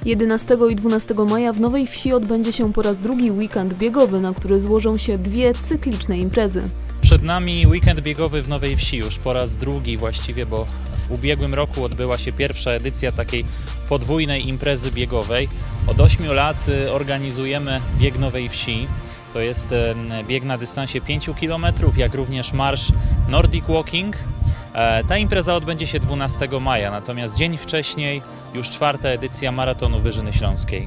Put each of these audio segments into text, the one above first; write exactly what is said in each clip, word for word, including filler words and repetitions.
jedenastego i dwunastego maja w Nowej Wsi odbędzie się po raz drugi weekend biegowy, na który złożą się dwie cykliczne imprezy. Przed nami weekend biegowy w Nowej Wsi już po raz drugi właściwie, bo w ubiegłym roku odbyła się pierwsza edycja takiej podwójnej imprezy biegowej. Od ośmiu lat organizujemy bieg Nowej Wsi. To jest bieg na dystansie pięciu kilometrów, jak również marsz Nordic Walking. Ta impreza odbędzie się dwunastego maja, natomiast dzień wcześniej już czwarta edycja Maratonu Wyżyny Śląskiej.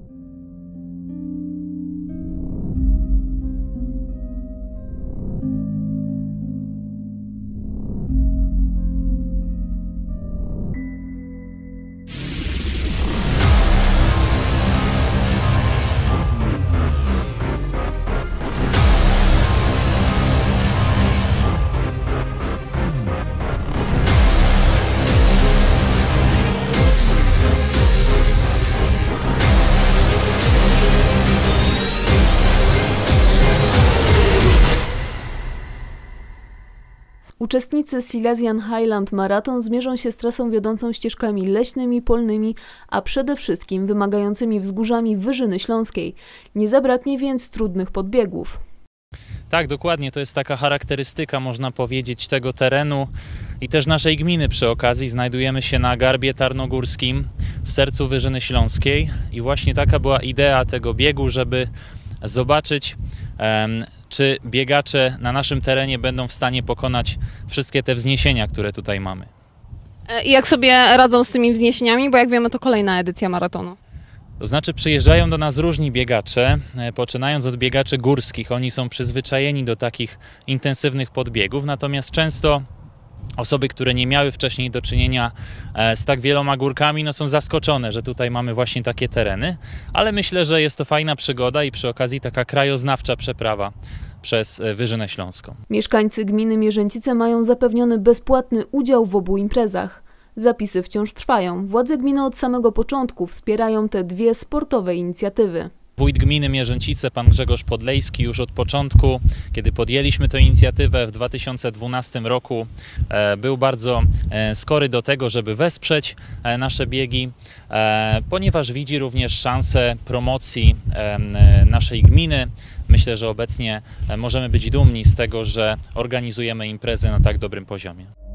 Uczestnicy Silesian Highland Marathon zmierzą się z trasą wiodącą ścieżkami leśnymi, polnymi, a przede wszystkim wymagającymi wzgórzami Wyżyny Śląskiej. Nie zabraknie więc trudnych podbiegów. Tak, dokładnie, to jest taka charakterystyka, można powiedzieć, tego terenu i też naszej gminy przy okazji. Znajdujemy się na Garbie Tarnogórskim, w sercu Wyżyny Śląskiej i właśnie taka była idea tego biegu, żeby zobaczyć, um, czy biegacze na naszym terenie będą w stanie pokonać wszystkie te wzniesienia, które tutaj mamy. I jak sobie radzą z tymi wzniesieniami, bo jak wiemy, to kolejna edycja maratonu. To znaczy przyjeżdżają do nas różni biegacze, poczynając od biegaczy górskich. Oni są przyzwyczajeni do takich intensywnych podbiegów, natomiast często osoby, które nie miały wcześniej do czynienia z tak wieloma górkami, no są zaskoczone, że tutaj mamy właśnie takie tereny, ale myślę, że jest to fajna przygoda i przy okazji taka krajoznawcza przeprawa przez Wyżynę Śląską. Mieszkańcy gminy Mierzęcice mają zapewniony bezpłatny udział w obu imprezach. Zapisy wciąż trwają. Władze gminy od samego początku wspierają te dwie sportowe inicjatywy. Wójt gminy Mierzęcice, pan Grzegorz Podlejski, już od początku, kiedy podjęliśmy tę inicjatywę w dwa tysiące dwunastym roku, był bardzo skory do tego, żeby wesprzeć nasze biegi, ponieważ widzi również szansę promocji naszej gminy. Myślę, że obecnie możemy być dumni z tego, że organizujemy imprezy na tak dobrym poziomie.